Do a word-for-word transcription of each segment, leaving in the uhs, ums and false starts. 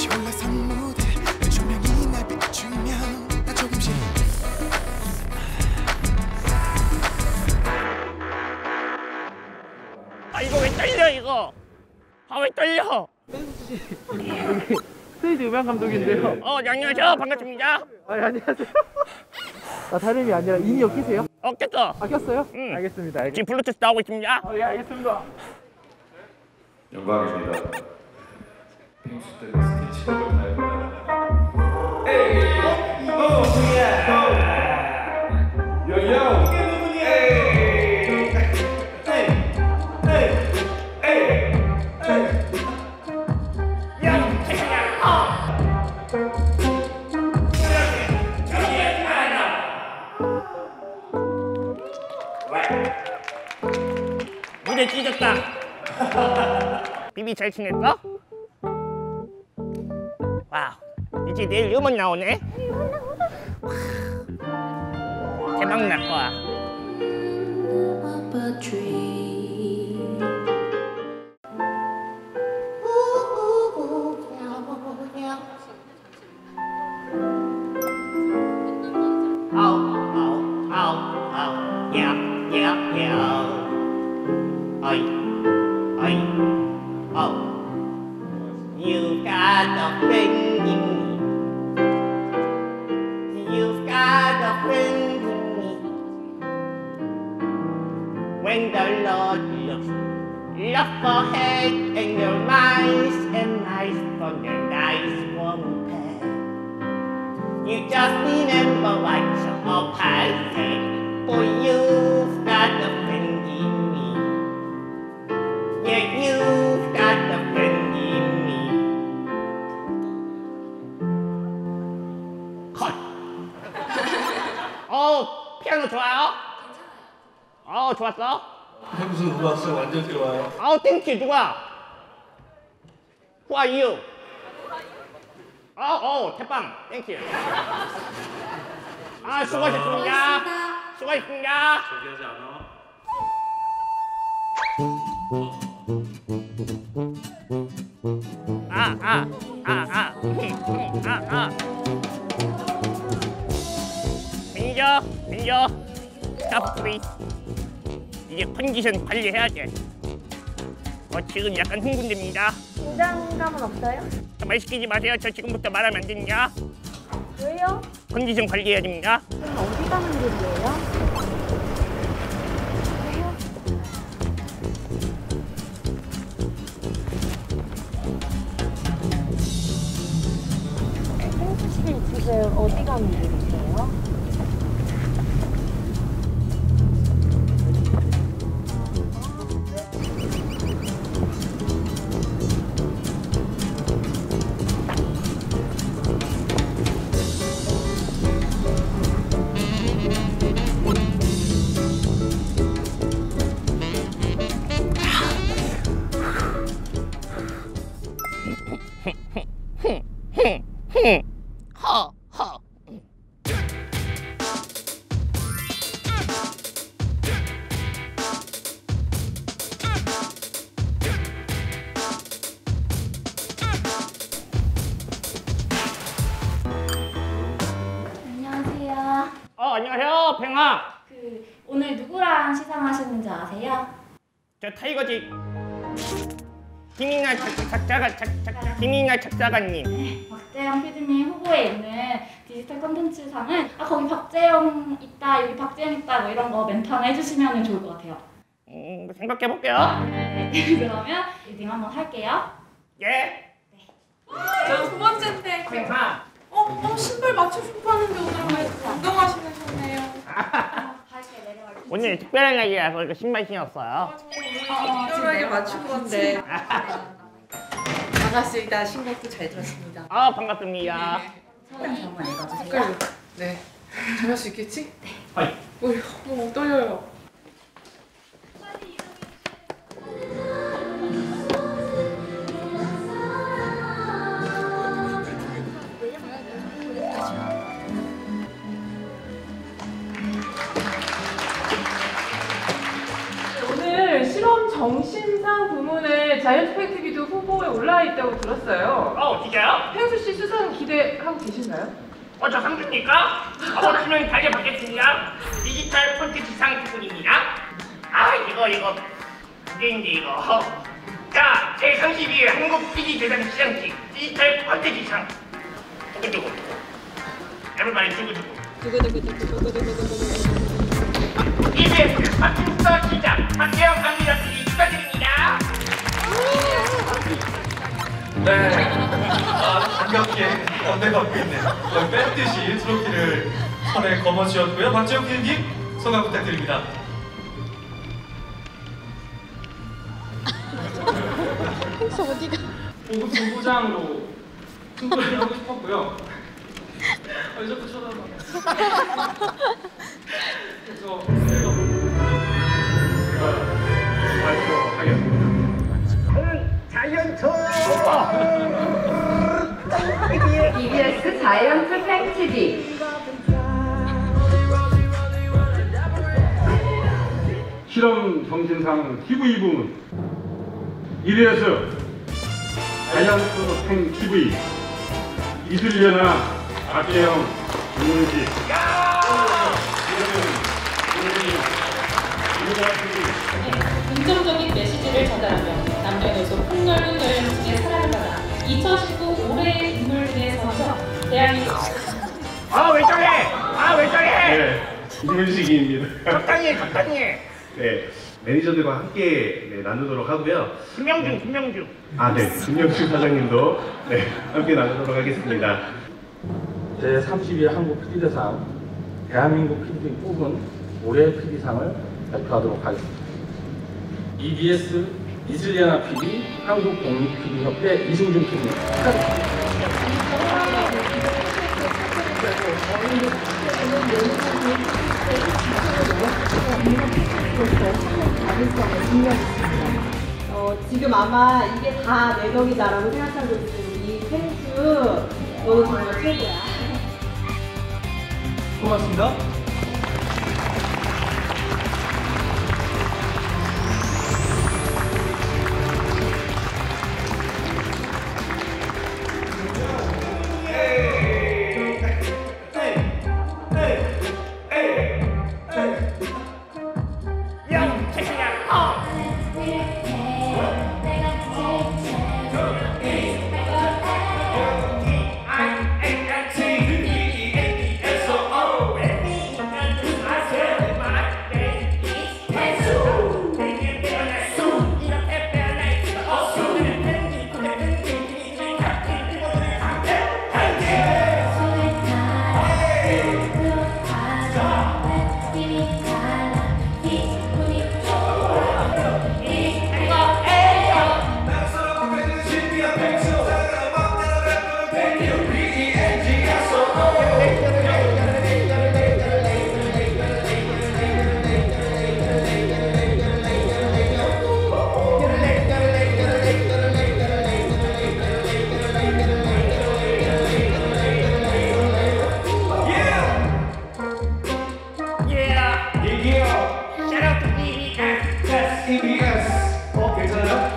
다시 올라선 무대 조명이 날 비추면 나 조금씩 아 이거 왜 떨려 이거? 아 왜 떨려? 스테이지 음향 감독인데요. 어 네, 안녕하세요 반갑습니다. 아 예, 안녕하세요. 아 다름이 아니라 인이어 끼세요? 어 깼어. 아 꼈어요? 응. 알겠습니다. 알겠... 지금 블루투스 나오고 있습니다. 아 예 알겠습니다. 영광입니다. 빙수 때문에 스케치북을 달고 에이 오 예 요요 에이 에이 에이 에이 야 태양아 어. 저기에 가라. 무대 찢었다. 비비 잘 지냈어? 와우 이제 내일 음원 나오네? 대박 날 거야. 아우 아우 아우 아우 야야야 어이 어이 Oh, you've got a friend in me. You've got a friend in me. When the Lord looks, looks ahead and your mind's and eyes from your nice warm pad. You just remember what's up ahead, for you've got a friend in me. Yeah, you've got a friend in me. 컷. 어, 피아노 좋아요? 어, 좋았어? 햄수 음악성 완전 좋아요. 아우, 땡큐, 누가? Who are you? 어, 어, 태빵, 땡큐. 아, 수고하셨습니다. 수고하셨습니다. 저기하지 않아. 아, 아, 아, 아, 음, 아, 아. 매니저, 매니저, 스타프 프리. 이제 컨디션 관리해야 돼. 어, 지금 약간 흥분됩니다. 긴장감은 없어요? 말 시키지 마세요. 저 지금부터 말하면 안 되냐? 왜요? 컨디션 관리해야 됩니다. 그럼 어디 가는 길이에요? 씨 지금 어디 가는 길이세요? 허, 허. 안녕하세요. 어, 안녕하세요, 팽아. 그 오늘 누구랑 시상하시는지 아세요? 저 타이거지. 김이나 작자가, 작, 작, 김이나 작자가님. 네, 박재영 피디님 후보에 있는 디지털 콘텐츠상은 아 거기 박재영 있다, 여기 박재영 있다 뭐 이런 거 멘트 하나 해주시면 좋을 것 같아요. 음, 생각해 볼게요. 네, 그러면 리딩 한번 할게요. 예. 저 두 번째인데 팽아. 어? 어? 신발 맞춰주고 하는데 오늘 왜 운동하시네요? 다시 내려갈게요. 오늘 특별한 날이라서 이거 신발 신었어요. 특별하게 맞춘 건데 반갑습니다. 신곡도 잘 들었습니다. 아, 반갑습니다. 손은 한번 읽어주세요. 네. 잘할 수 있겠지? 네. 하이. 어휴, 어, 떨려요. 오늘 실험 정신상 부문의 자이언트 팩트비도 후보에 올라 있다고 들었어요. 어, 진짜요? 펭수 씨 수상 기대하고 계신가요? 어, 저 상주입니까? 어, 그러면 다시 받겠습니다. 디지털 콘텐츠상 부분입니다. 아, 이거, 이거. 문제인데, 이거. 자, 제삼십이 회 한국 피디 대상 시상식 디지털 콘텐츠상. 두구두구. everybody 두구두구. 이비에스 팟캐스터 시작. 박재영 강민아 피디 축하드립니다. 네. 아, 반갑게 건네받고 있는 거의 뺐듯이 트로피를 손에 거머쥐었고요. 박재영 피디님 소감 부탁드립니다. 고급 본부장으로 승부를 하고 싶었고요. 아, 자꾸 쳐다봐. 그래서 발표하겠습니다. 자이언트! 이비에스 자이언트 팬티디 실험 정신상 티비 부문 이비에스 자이언트 팬 티비 이슬연아 박재영 김문식 긍정적인 메시지를 전달하며 남녀노소 폭넓은 여행층의 사랑을 받아 이천십구 올해의 인물들에 서서 대한민국 아, 왜 저래? 아, 왜 저래? 네, 김문식입니다. 적당히 해, 적당히 해. 네, 매니저들과 함께 네, 나누도록 하고요. 김명중, 김명중. 아, 네, 김명중 사장님도 네, 함께 나누도록 하겠습니다. 제삼십이 회 한국 피디대상 대한민국 피디 뽑은 올해 피디상을 발표하도록 하겠습니다. 이비에스 이슬리아나 피디 한국독립피디협회 이승준 피디 축하드립니다. 어, 지금 아마 이게 다 내 덕이다라고 생각하고 있는 이 펭수 너는 정말 최고야. 고맙습니다.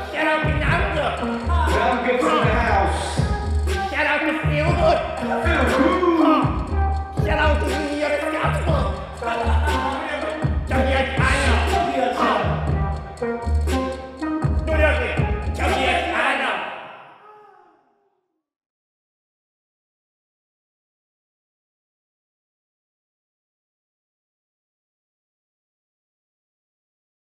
Shout out to Feel Good.